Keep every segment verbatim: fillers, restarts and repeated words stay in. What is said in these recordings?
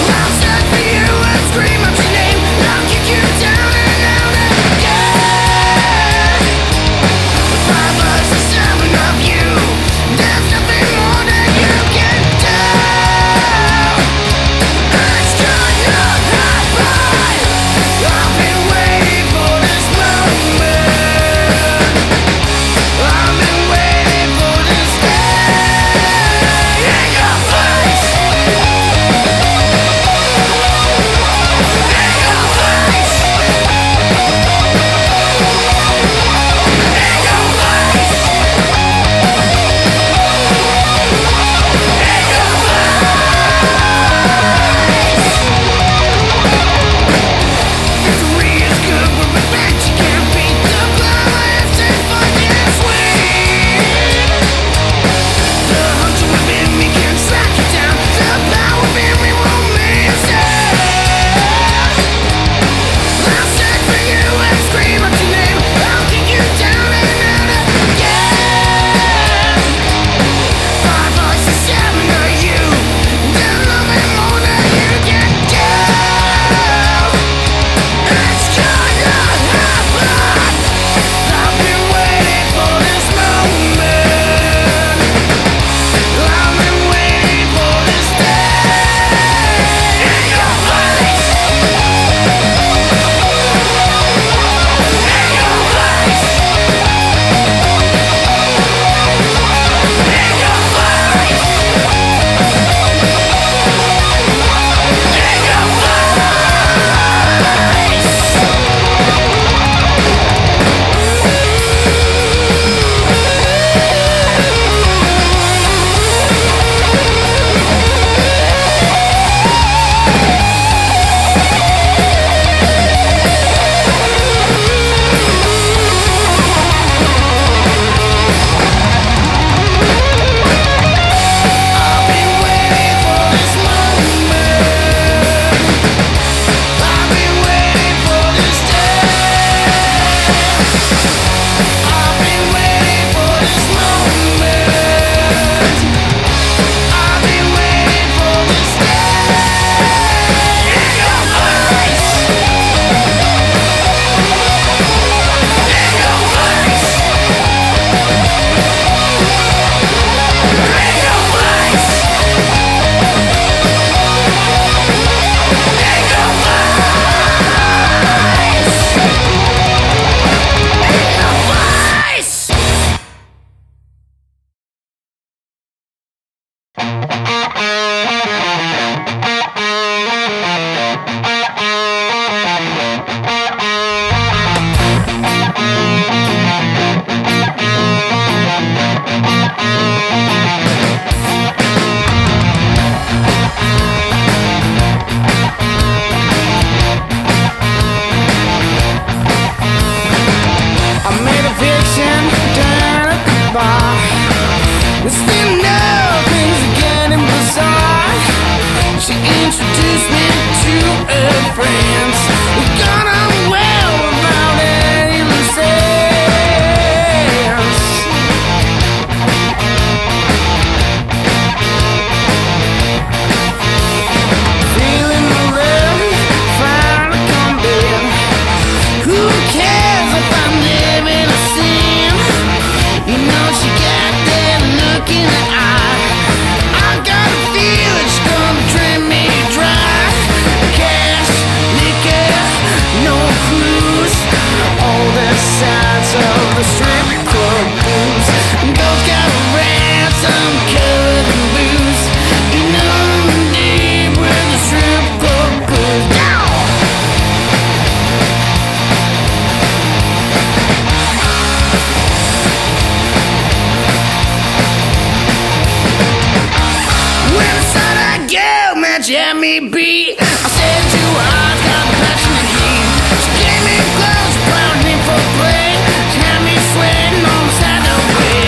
Jimmy B. I said you eyes got passionate heat. She gave me clothes, proud me for play. She had me sweating on the side of the way.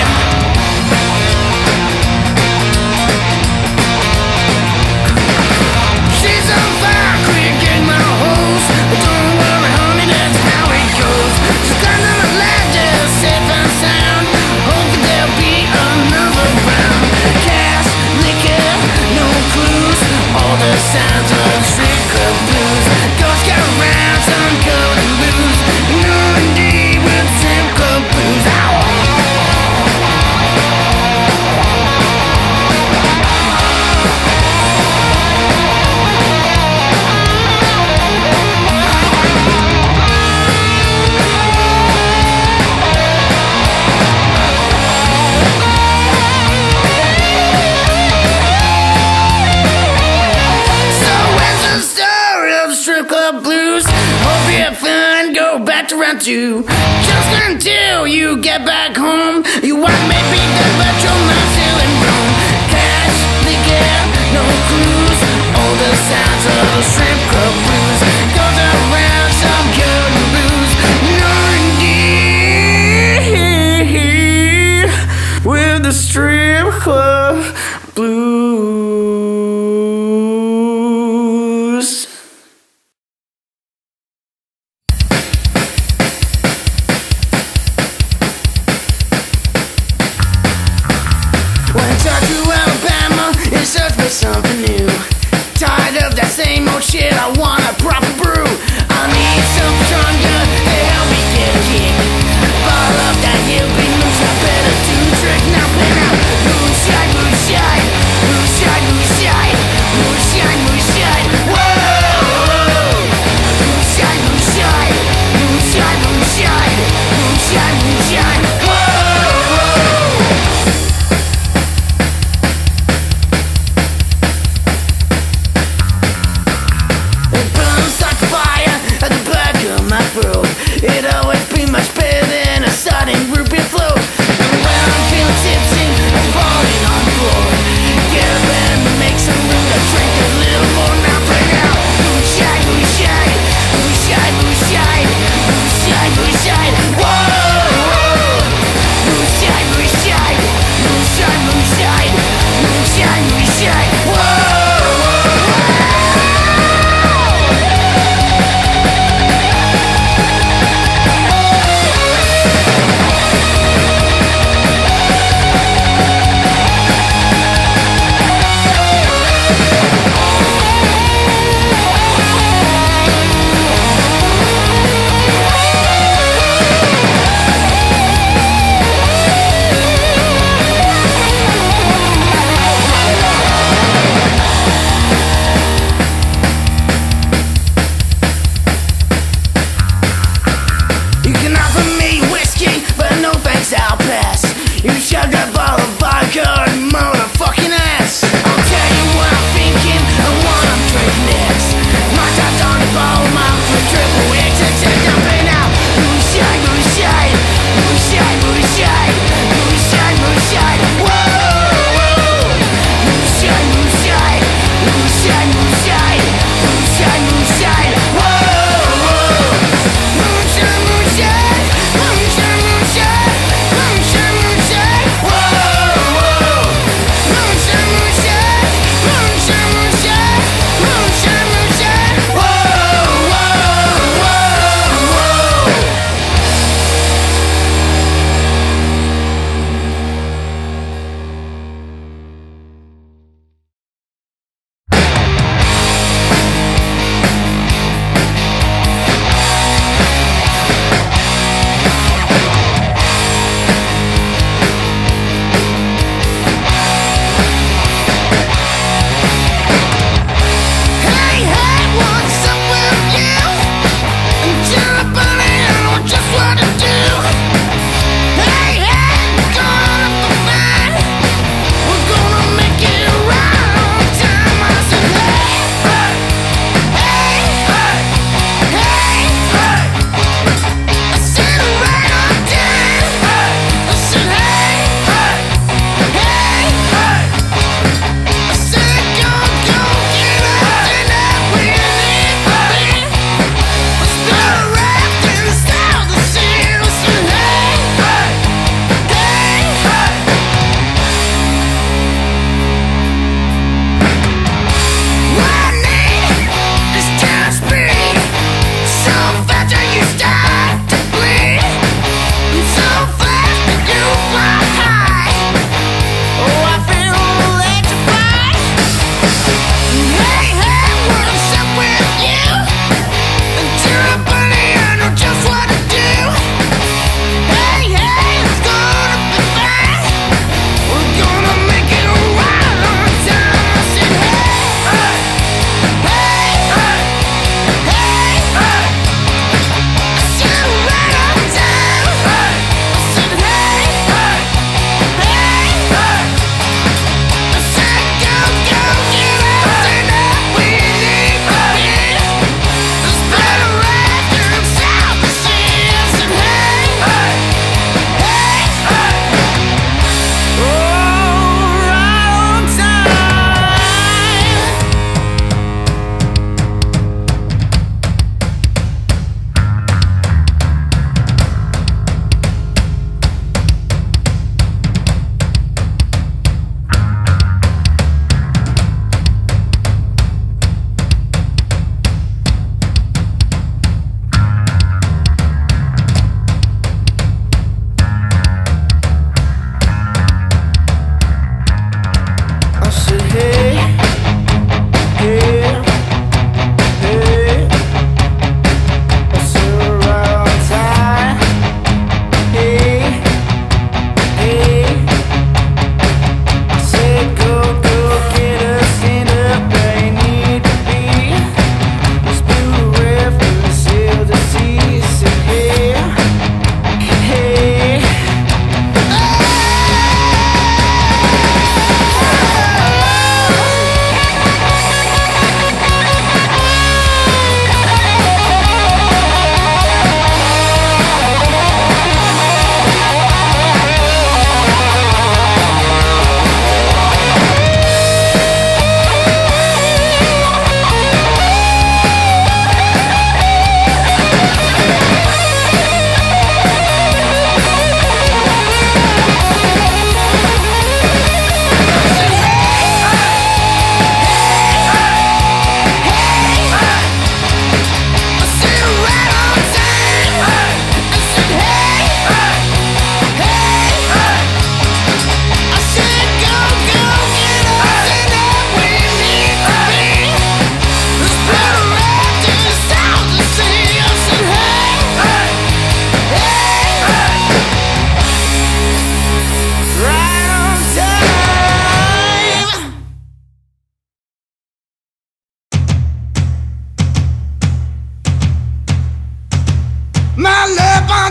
She's on fire, quick in my hose. But don't worry, honey, that's how it goes. She's climbing the ladder, safe and sound. Hoping there'll be another round. Cash, liquor, no clues. All the sounds Club Blues. Hope you have fun, go back to round two. Just until you get back home, you want maybe dead, but your mind's still in Rome. Catch the gap, no clues. All the sounds of the Shrimp Club Blues goes around some good blues. Normandy with the Strip Club Blues. Went out to Alabama in search for something new. Tired of that same old shit, I want a proper brew. I need some stronger to help me get a kick. Ball up that hippie moose, I better do the trick. Now play now. Moonshine, moonshine, moonshine, moonshine, moonshine, moonshine. Whoa! Moonshine, moonshine, moonshine, moonshine, moonshine, moonshine. Whoa! It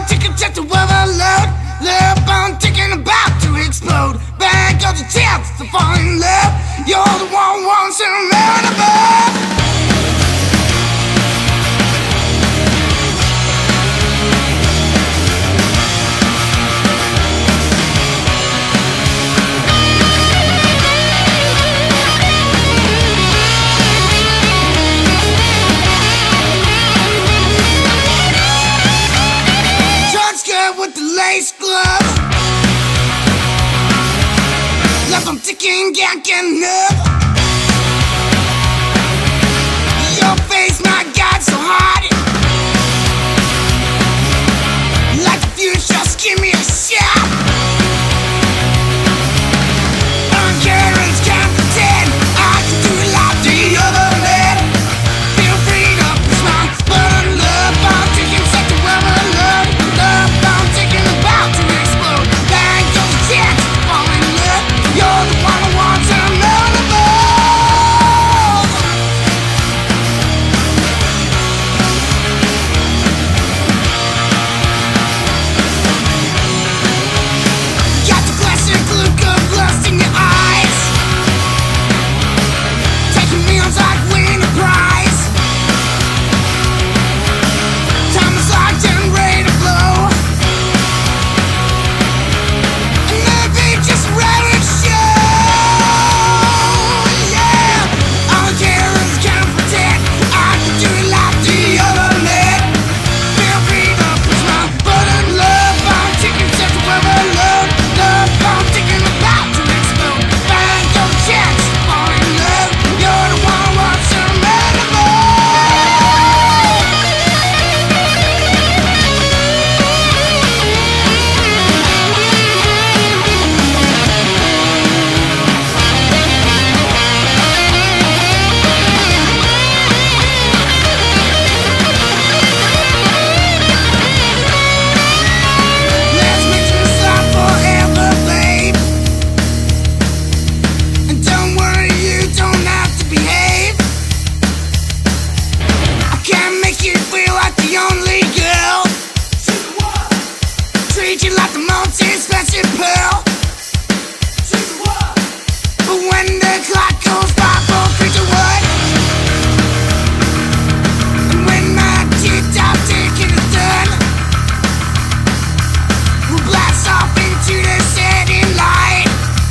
bomb ticking, check the overload. Love bomb ticking, about to explode. Bang goes the chance to fall in love. You're the one who wants to run above. With the lace gloves, left I'm ticking, can't get enough. Your face, my God, so hot, like the future, just give me a shot. Uncaring, can't pretend I can do it like the other men. Feel free to push my button, love bomb ticking, set the world alone. Love bomb ticking, about to explode. Bang goes the chance to fall in love. You're the one who wants to know the most. Got the classic look of lust in your eyes, taking meals like winning a prize. Time is locked and ready to blow, and the beat just ready to show. Yeah, I don't care if you can't pretend I can do it like the other men. Feel free to push my button, love bomb ticking, set the world alone. Love bomb ticking, about to explode. Bang goes the chance to fall in love. You're the one who wants to run the Let's make this last forever, babe. And don't worry, you don't have to behave. I can't make you feel like the only girl. Treat you like the most expensive pearl. But when the clock goes by for creature wood, and when my tick-tock ticking is done, we'll blast off into the setting light,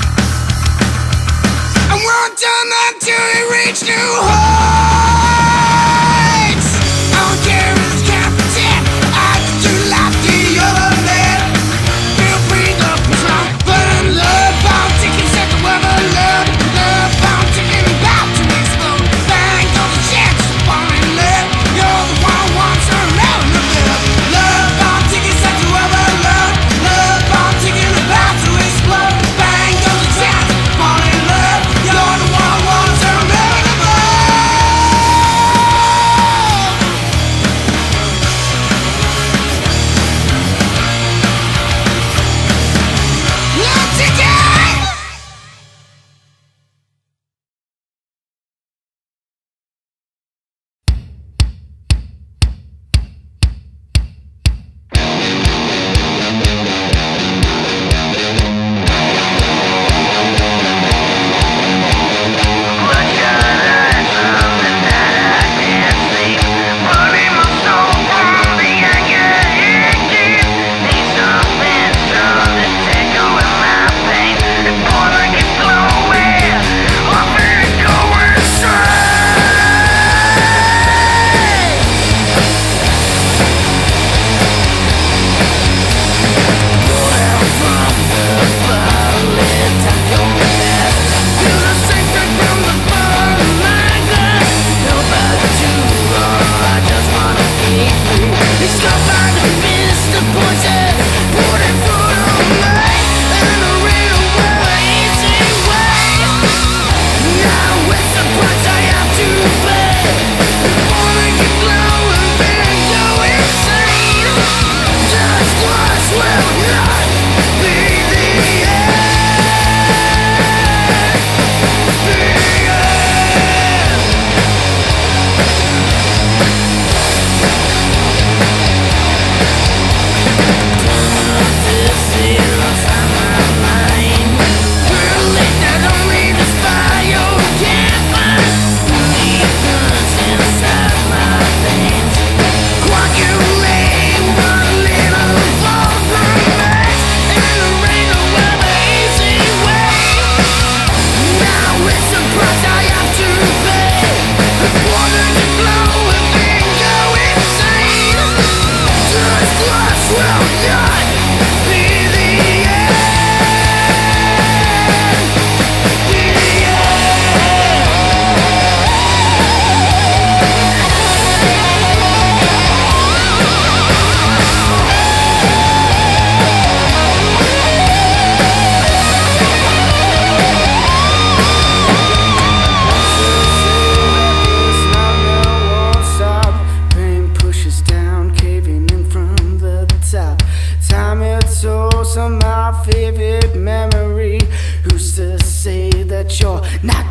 and we'll turn until we reach new heights. I don't care if you can't pretend I can do like the other men. Feel free to push my button, love bomb ticking, set the world alone. Love bomb ticking,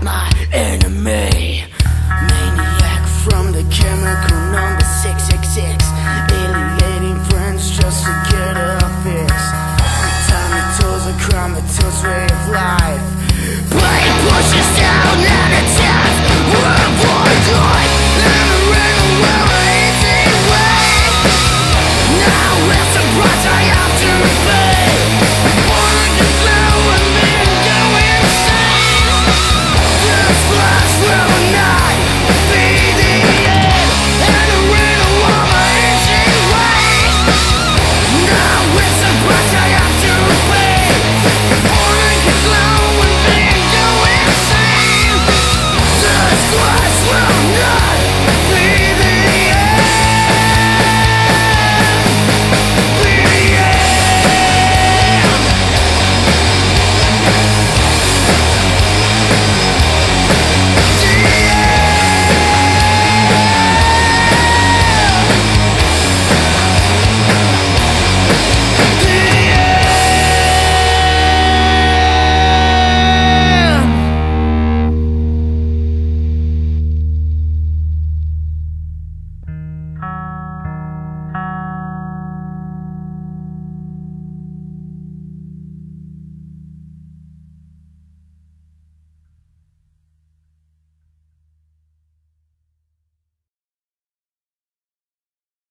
my